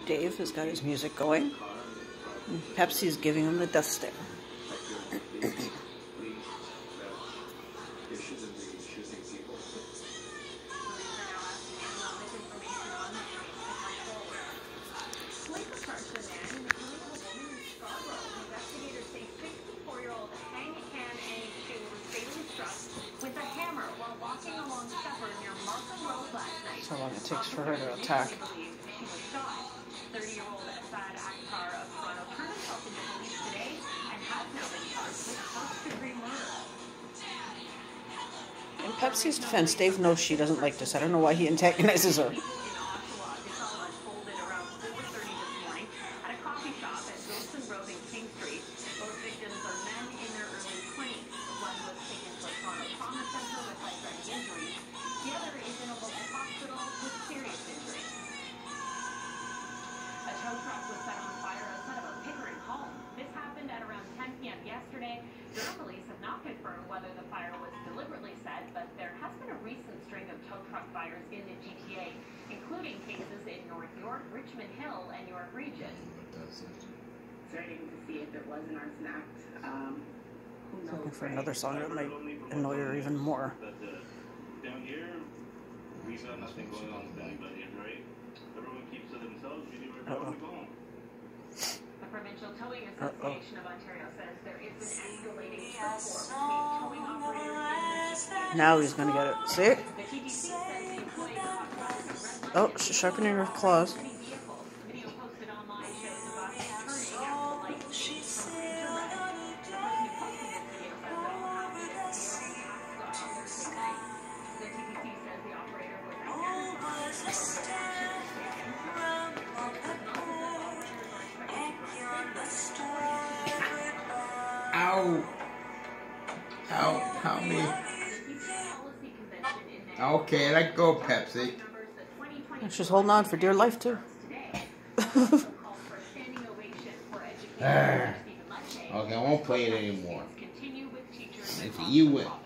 Dave has got his music going. And Pepsi's giving him the death stare. That's how long it takes for her to attack. In Pepsi's defense, Dave knows she doesn't like this. I don't know why he antagonizes her. Tow truck was set on fire outside of a Pickering home. This happened at around 10 p.m. yesterday. Durham police have not confirmed whether the fire was deliberately set, but there has been a recent string of tow truck fires in the GTA, including cases in North York, Richmond Hill, and York Region. Starting to see if it was an arson act. Looking for another song that might annoy her even more. Down here, we got nothing going on with anybody, right? Everyone keeps to themselves. The Provincial Towing Association of Ontario says there is an escalating turf war between towing operators and now he's gonna get it. See? the TTC says the employees of Oh, she's sharpening her claws. Video posted online shows the bus turning after the light changed from green to red. The person who posted this video says it all happened at 0 past Thursday night. The TTC says the operator was identified. Ow! Ow, help me. Okay, let go, Pepsi. She's holding on for dear life, too. Okay, I won't play it anymore. If you win.